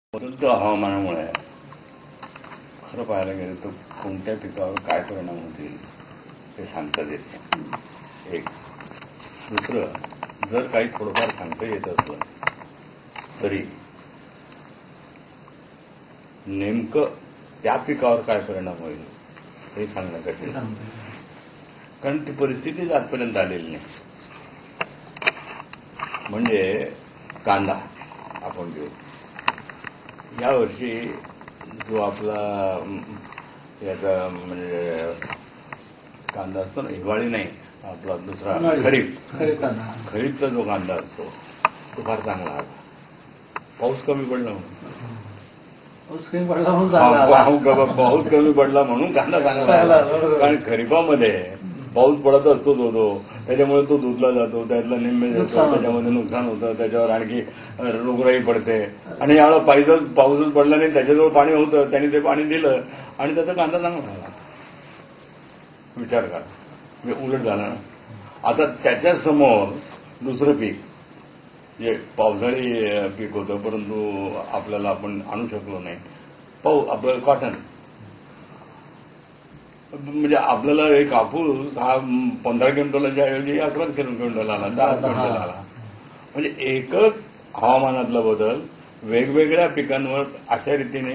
बदलत्या हवामानामुळे खरं पाहायला गेलं तर कोणत्या पिकावर काय परिणाम होतील हे सांगता येत नाही. एक दुसरं, जर काही थोडंफार सांगता येत असलं तरी नेमकं त्या पिकावर काय परिणाम होईल हे सांगणं कठीण, कारण ती परिस्थितीच आजपर्यंत आलेली नाही. म्हणजे कांदा आपण घेऊ, यावर्षी जो आपला याचा म्हणजे कांदा असतो ना, हिवाळी नाही, आपला दुसरा खरीपचा जो कांदा असतो तो फार चांगला आला. पाऊस कमी पडला म्हणून, पाऊस कमी पडला म्हणून कांदा चांगला आला. कारण खरीपामध्ये पाऊस पडत असतो तो त्याच्यामुळे तो धुतला जातो, त्यातला निम्मे जातो, त्याच्यामध्ये नुकसान होतं, त्याच्यावर आणखी रोगराई पडते. आणि यावेळेला पाऊसच पडला नाही, त्याच्याजवळ पाणी होतं, त्यांनी ते पाणी दिलं आणि त्याचा कांदा चांगला झाला. विचार करा, म्हणजे उलट झाला ना. आता त्याच्यासमोर दुसरं पीक जे पावसाळी पीक होतं, परंतु आपल्याला आपण आणू शकलो नाही, आपलं कॉटन. म्हणजे आपल्याला एक कापूस हा 15 क्विंटलच्या ऐवजी 11 क्विंटल आला, 10 क्विंटल आला. म्हणजे एकच हवामानातला बदल वेगवेगळ्या पिकांवर अशा रीतीने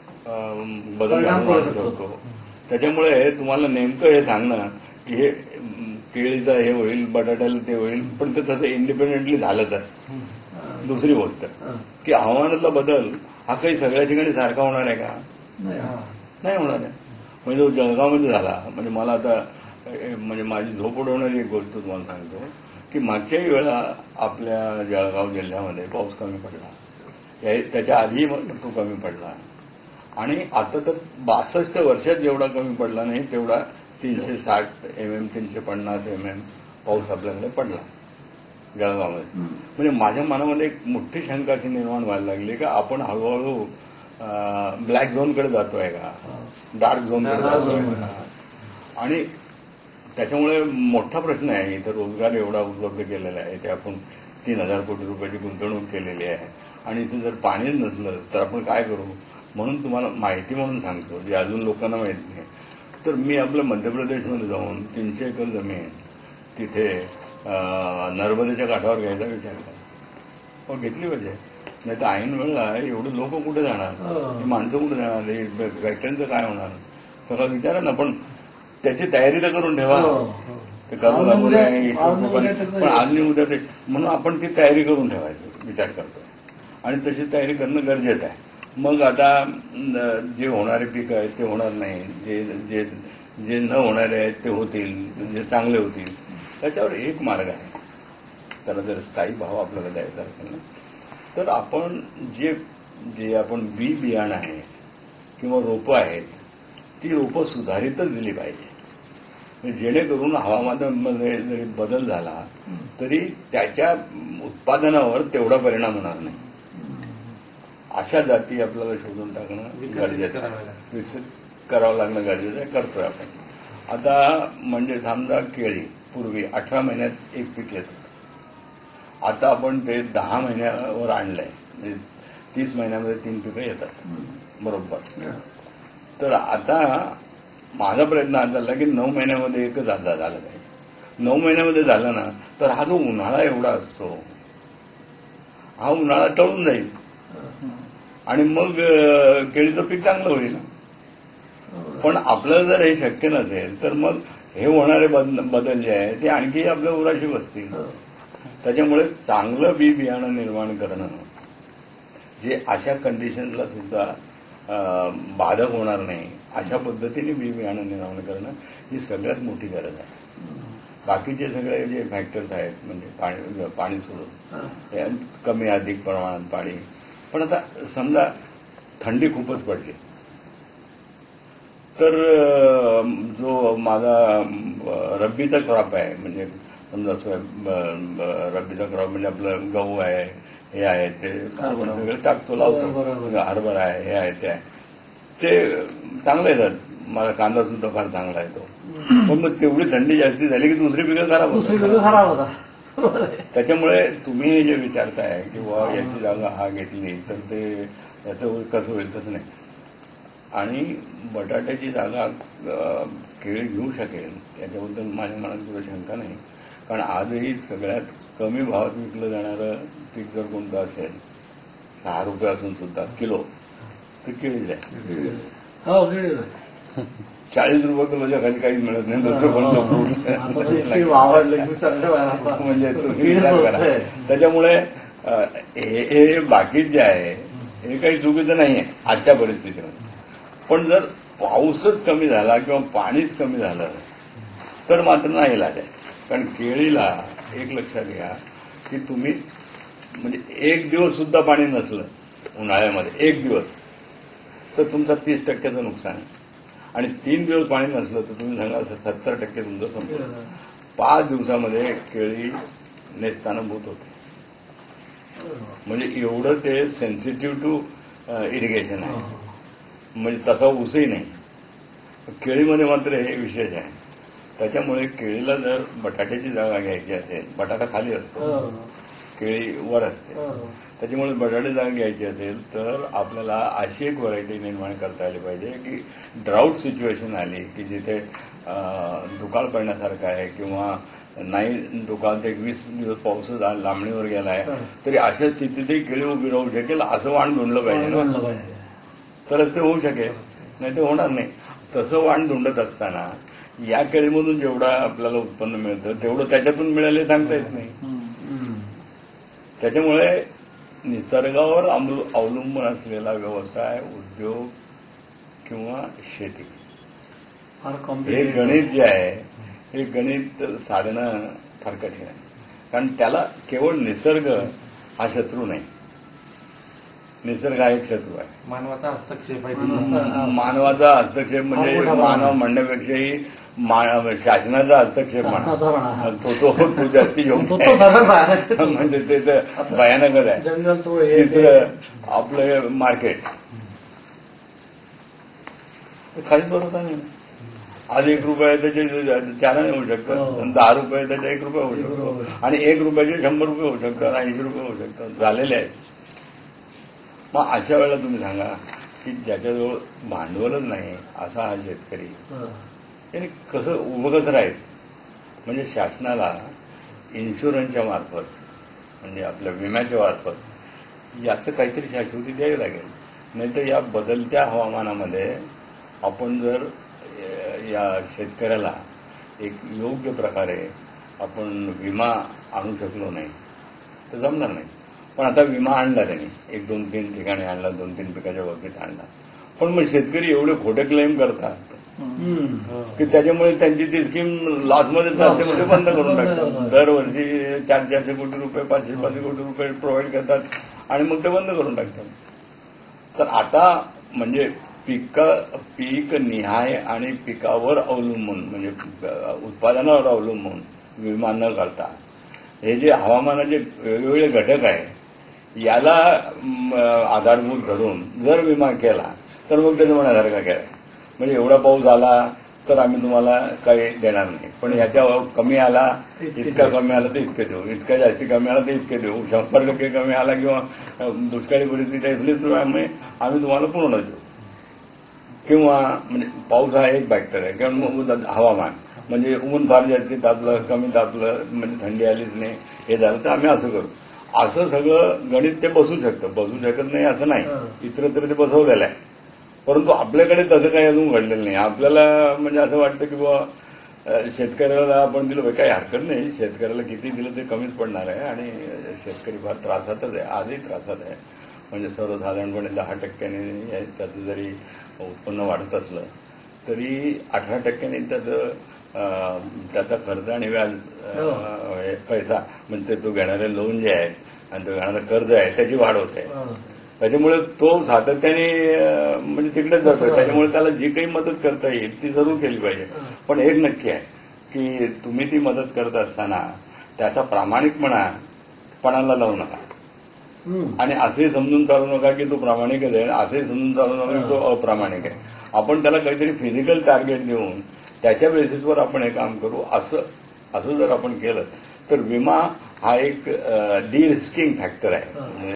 बदल घडवू शकतो. त्याच्यामुळे तुम्हाला नेमकं हे सांगणं की हे केळीचं हे होईल, बटाट्याला ते होईल, पण ते तसं इंडिपेंडेंटली झालं तर. दुसरी गोष्ट की हवामानातला बदल हा काही सगळ्या ठिकाणी सारखा होणार आहे का? नाही होणार आहे. म्हणजे जो जळगावमध्ये झाला, म्हणजे मला आता म्हणजे माझी झोप उडवणारी एक गोष्ट तुम्हाला सांगतो की मागच्याही वेळा आपल्या जळगाव जिल्ह्यामध्ये पाऊस कमी पडला, त्याच्या आधीही तो कमी पडला. आणि आता तर 62 वर्षात जेवढा कमी पडला नाही तेवढा 360 mm 350 mm पाऊस आपल्याकडे पडला जळगावमध्ये. म्हणजे माझ्या मनामध्ये एक मोठी शंका अशी निर्माण व्हायला लागली का आपण हळूहळू ब्लॅक झोनकडे जातोय का, डार्क झोनकडे जातोय का. आणि त्याच्यामुळे मोठा प्रश्न आहे. इथं रोजगार एवढा उपलब्ध केलेला आहे, ते आपण 3,000 कोटी रुपयाची गुंतवणूक केलेली आहे. आणि इथे जर पाणीच नसलं तर आपण काय करू. म्हणून तुम्हाला माहिती म्हणून सांगतो, जे अजून लोकांना माहित नाही. तर मी आपल्या मध्य प्रदेशमध्ये जाऊन 300 एकर जमीन तिथे नर्मदेच्या काठावर घ्यायचा विचार केला. घेतली पाहिजे, नाही तर ऐन वेळेला एवढे लोक कुठे जाणार, ही माणसं कुठे जाणार, फॅक्टरीचं काय होणार, सगळं विचारा ना. पण त्याची तयारी तर करून ठेवा. ते करू लागू नये, पण आज नाही उद्या ते, म्हणून आपण ती तयारी करून ठेवायचं विचार करतो. आणि तशी तयारी करणं गरजेचं आहे. मग आता जे होणारे पीक आहेत ते होणार नाही, जे जे न होणारे आहेत ते होतील, जे चांगले होतील. त्याच्यावर एक मार्ग आहे. त्याला जर स्थायी भाव आपल्याला द्यायचा असेल ना, तर आपण जे आपण बियाणं आहे किंवा रोपं आहेत, ती रोपं सुधारितच दिली पाहिजे, जेणेकरून हवामानामध्ये जरी बदल झाला तरी त्याच्या उत्पादनावर तेवढा परिणाम होणार नाही. अशा जाती आपल्याला शोधून टाकणं गरजेचं आहे, विकसित करावं लागणं गरजेचं आहे. करतोय आपण. आता म्हणजे समजा केळी पूर्वी 18 महिन्यात एक पीक येत होतं, आता आपण ते 10 महिन्यावर आणलंय. म्हणजे 30 महिन्यामध्ये 3 पिकं येतात बरोबर. तर आता माझा प्रयत्न हा झाला की 9 महिन्यामध्ये एकच झालं पाहिजे. 9 महिन्यामध्ये झालं ना तर हा जो उन्हाळा एवढा असतो, हा उन्हाळा टळून जाईल आणि मग केळीचं पीक चांगलं होईल. पण आपल्याला जर हे शक्य नसेल तर मग हे होणारे बदल जे आहे ते आणखी आपल्या उराशी बसतील. त्याच्यामुळे चांगलं बियाणं निर्माण करणं, जे अशा कंडिशनला सुद्धा बाधक होणार नाही, अशा पद्धतीने बियाणं निर्माण करणं ही सगळ्यात मोठी गरज आहे. बाकीचे सगळे जे फॅक्टर्स आहेत, म्हणजे पाणी सोडून कमी अधिक प्रमाणात पाणी. पण आता समजा थंडी खूपच पडली तर जो माझा रब्बीचा क्रॉप आहे, म्हणजे समजा रब्बीचा क्रॉप म्हणजे आपलं गहू आहे, हे आहे, ते सगळं टाकतो, लावतो, हरभरा आहे, हे आहे, ते आहे, ते चांगलं येतात. माझा कांदा सुद्धा फार चांगला येतो. पण मग तेवढी थंडी जास्ती झाली की दुसरी पिकं खराब होतात. त्याच्यामुळे तुम्ही जे विचारताय की याची जागा हा घेतली तर ते याचं कसं होईल तसं नाही. आणि बटाट्याची जागा केळी घेऊ शकेल याच्याबद्दल माझ्या मनात तुला शंका नाही. कारण आजही सगळ्यात कमी भावात विकलं जाणारं पीक जर कोणतं असेल 6 रुपये असून सुद्धा किलो तर केळीच आहे. 40 रुपये किलोच्या खाली काहीच मिळत नाही. दुसरं कोणतं फ्रूट म्हणजे तुम्ही विचार करा. त्याच्यामुळे हे बाकीच जे आहे हे काही चुकीचं नाही आहे आजच्या परिस्थितीमध्ये. पण जर पाऊसच कमी झाला किंवा पाणीच कमी झालं तर मात्र नाही इलाज आहे. कारण केळीला एक लक्षात घ्या की तुम्ही म्हणजे एक दिवस सुद्धा पाणी नसलं उन्हाळ्यामध्ये एक दिवस तर तुमचा 30% नुकसान आहे. आणि 3 दिवस पाणी नसलं तर तुम्ही सांगा 70% तुमचं संपलं. 5 दिवसामध्ये केळी नेस्तानुभूत होते. म्हणजे एवढं ते सेन्सिटिव्ह टू इरिगेशन आहे. म्हणजे तसा ऊसही नाही. केळीमध्ये मात्र हे विशेष आहे. त्याच्यामुळे केळीला जर बटाट्याची जागा घ्यायची असेल, बटाटा खाली असतो, केळी वर असते, त्याच्यामुळे बटाटे जागा घ्यायची असेल तर आपल्याला अशी एक व्हरायटी निर्माण करता आली पाहिजे की ड्राऊट सिच्युएशन आली की जिथे दुकाळ पडण्यासारखं आहे किंवा नाही दुकाळ ते 20 दिवस पाऊसच लांबणीवर गेलाय तरी अशा स्थितीतही केळी उभी राहू शकेल असं वाण धुंडलं पाहिजे. तरच ते होऊ शकेल, नाही ते होणार नाही. तसं वाण धुंडत असताना या केळीमधून जेवढं आपल्याला उत्पन्न मिळतं तेवढं त्याच्यातून मिळाले सांगता येत नाही. त्याच्यामुळे निसर्गावर अवलंबून असलेला व्यवसाय, उद्योग किंवा शेती हे गणित जे आहे हे गणित साधणं फार कठीण आहे. कारण त्याला केवळ निसर्ग हा शत्रू नाही. निसर्ग हा एक शत्रू आहे. मानवाचा हस्तक्षेप आहे. मानवाचा हस्तक्षेप म्हणजे मानव म्हणण्यापेक्षाही शासनाचा हस्तक्षेप म्हणा तो जास्ती योग्य म्हणजे ते तर भयानकच आहे. तिसरं आपलं मार्केट काहीच भरोसा नाही. आज 1 रुपये त्याचे 4 होऊ शकतात, 10 रुपये त्याचे 1 रुपये होऊ शकतो आणि 1 रुपयाचे 100 रुपये होऊ शकतात, 80 रुपये होऊ शकतात, झालेले आहेत. मग अशा वेळेला तुम्ही सांगा की ज्याच्याजवळ भांडवलच नाही असा हा शेतकरी त्याने कसं उभं कसं राहील. म्हणजे शासनाला इन्शुरन्सच्या मार्फत म्हणजे आपल्या विम्याच्या मार्फत याचं काहीतरी शाश्वती द्यावी लागेल. नाहीतर या बदलत्या हवामानामध्ये आपण जर या शेतकऱ्याला एक योग्य प्रकारे आपण विमा आणू शकलो नाही तर जमणार नाही. पण आता विमा आणला त्यांनी 1-2-3 ठिकाणी आणला, 2-3 पिकाच्या बाबतीत आणला. पण मग शेतकरी एवढे खोटे क्लेम करतात की त्याच्यामुळे त्यांची ती स्कीम लॉसमध्ये चालते म्हणजे बंद करून टाकतात. दरवर्षी 400 कोटी रुपये 500 कोटी रुपये प्रोव्हाइड करतात आणि मग ते बंद करून टाकतात. तर आता म्हणजे पीक निहाय आणि पिकावर अवलंबून म्हणजे उत्पादनावर अवलंबून विमा न करता हे जे हवामानाचे वेगवेगळे घटक आहे याला आधारभूत धरून जर विमा केला तर मग त्याचं म्हणण्यासारखं काय म्हणजे एवढा पाऊस आला तर आम्ही तुम्हाला काही देणार नाही, पण याच्या कमी आला इतका कमी आला तर इतके देऊ, इतका जास्ती कमी आला तर इतके देऊ, 100% कमी आला किंवा दुष्काळी परिस्थिती असली तर आम्ही तुम्हाला पूर्ण देऊ. किंवा म्हणजे पाऊस हा एक फॅक्टर आहे किंवा हवामान म्हणजे ऊन फार जास्ती तापलं कमी तापलं म्हणजे थंडी आलीच नाही हे झालं तर आम्ही असं करू. असं सगळं गणित ते बसू शकत नाही असं नाही. इतरत्र ते बसवलेलं आहे. परंतु आपल्याकडे तसं काही अजून घडलेलं नाही. आपल्याला म्हणजे असं वाटतं की बाबा शेतकऱ्याला आपण दिलं काही हरकत नाही, शेतकऱ्याला किती दिलं ते कमीच पडणार आहे आणि शेतकरी फार त्रासातच आहे, आजही त्रासात आहे. म्हणजे सर्वसाधारणपणे 10% त्याचं जरी उत्पन्न वाढत असलं तरी 18% त्याचा खर्च आणि व्याज पैसा म्हणजे तो घेणारे लोन जे आहे आणि तो घेणारं कर्ज आहे त्याची वाढ होते. त्याच्यामुळे तो सातत्याने म्हणजे तिकडेच जातो. त्याच्यामुळे त्याला जी काही मदत करता येईल ती जरूर केली पाहिजे. पण एक नक्की आहे की तुम्ही ती मदत करत असताना त्याचा प्रामाणिकपणाला लावू नका आणि असे समजून चालू नका की तो प्रामाणिकच आहे, असे समजून चालू नका की तो अप्रामाणिक आहे. आपण त्याला काहीतरी फिजिकल टार्गेट देऊन त्याच्या बेसिसवर आपण हे काम करू असं जर आपण केलं तर विमा हा एक डी रिस्किंग फॅक्टर आहे.